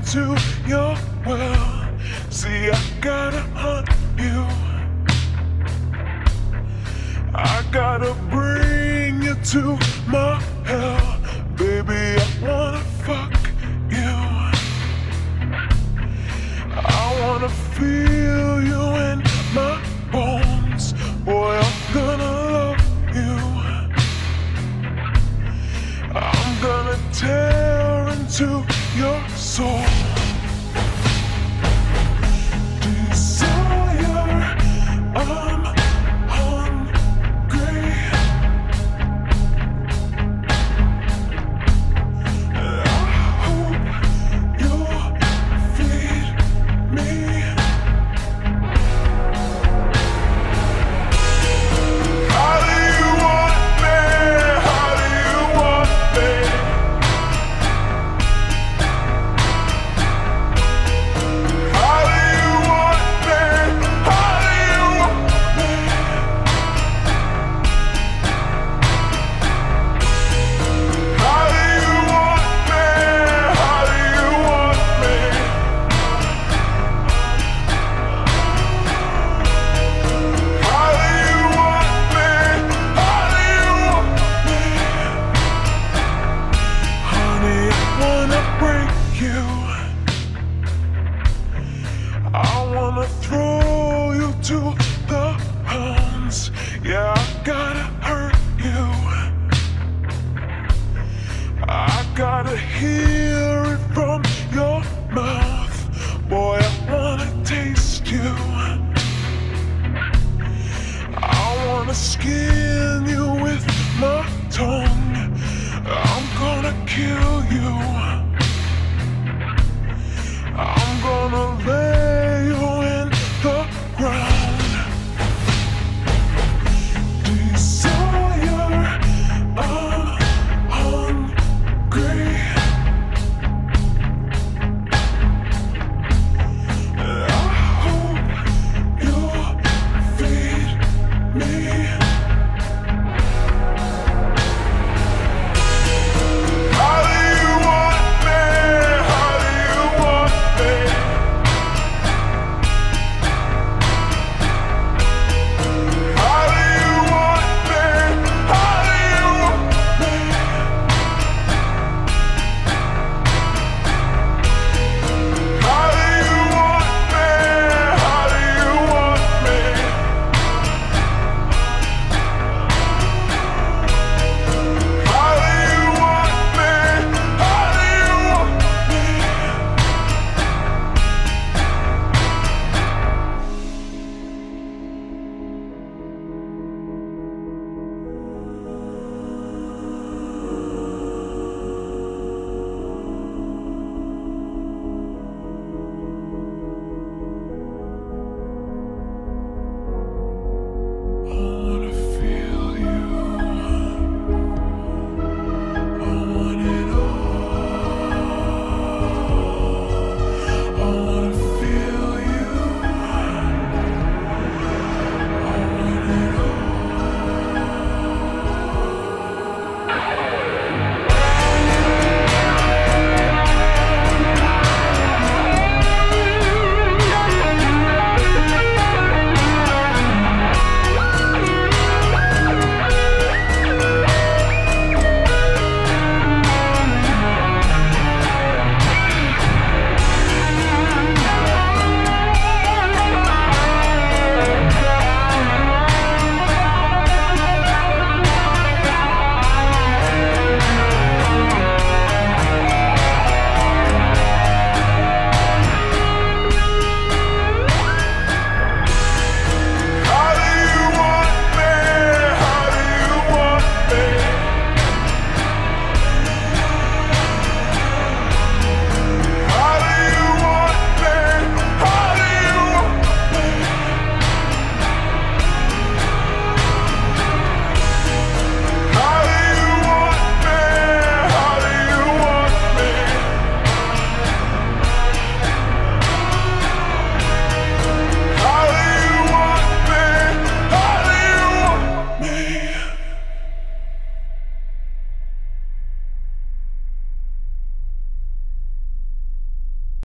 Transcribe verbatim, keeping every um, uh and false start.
into your well. See, I gotta hunt you. I gotta bring you to my hell. Baby, I wanna fuck you. I wanna feel you in my bones. Boy, I'm gonna love you. I'm gonna tear into your soul. Desire, I'm hungry. I hope you'll feed me. How do you want me? How do you want me? How do you want me? How do you want me? How do you want me? How do you want me? How do you want me? How do you want me? Honey, I wanna break you. I wanna throw you to the hounds. Yeah, I gotta hurt you. I gotta hear it from your mouth. Boy, I wanna taste you. I wanna skin you with my tongue.